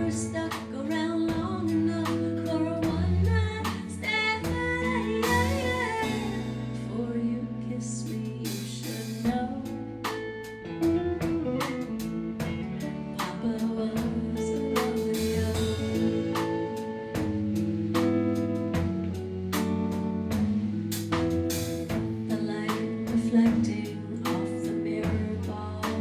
stuck around long enough for a one-night stand. Before you kiss me, you should know Papa was a rodeo. The light reflecting off the mirror ball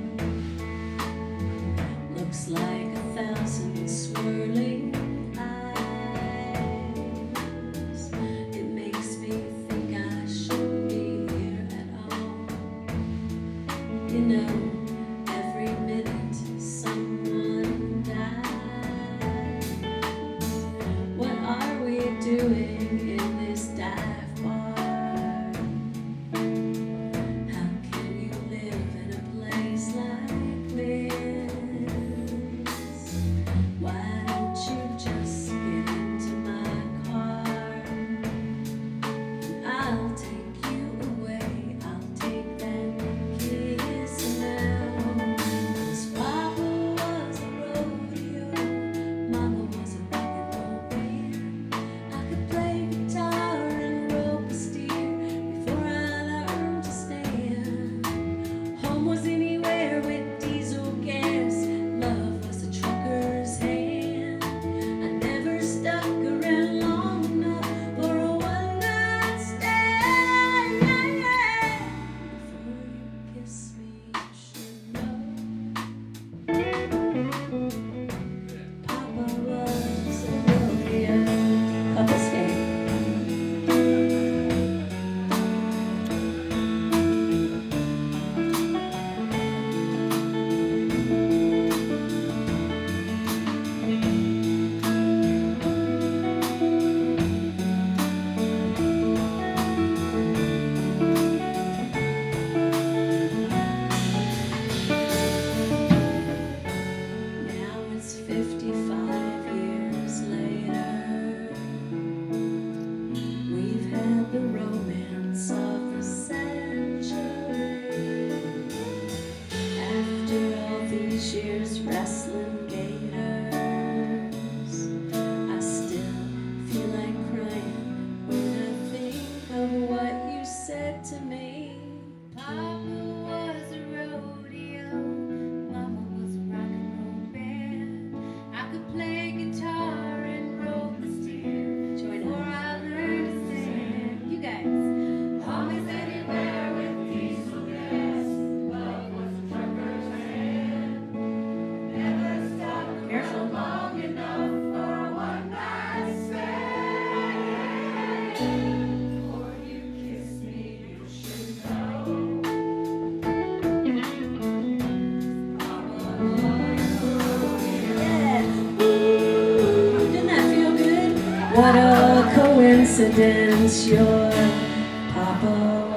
looks like 1,000 swirling eyes. It makes me think I shouldn't be here at all. You know, every minute someone dies. What are we doing in this dive bar? How can you live in a place like this? Why don't you just get into my car and I'll take you away. I'll take that kiss now. 'Cause Papa was a rodeo, Mama was a rock and roll band. I could play guitar and rope a steer before I learned to stand. Home was anywhere with diesel gas. Love was a trucker's hand. I never stuck around long enough for a one-night stand. Before you kiss me, you should know Papa was a rodeo. Couple stand. Now it's 55 years later. We've had the romance of the century. After all these years wrestling gators, I still feel like crying when I think of what you said to me. Papa was a rodeo, Mama was a rock and roll band. I could play guitar and rope the steer before I learned to stand. You guys. Home is anywhere with diesel gas. Love was a trucker's hand. Never stopped long enough for a one-night stand. Before you kiss me, you should know. Didn't that feel good? What a coincidence, your Papa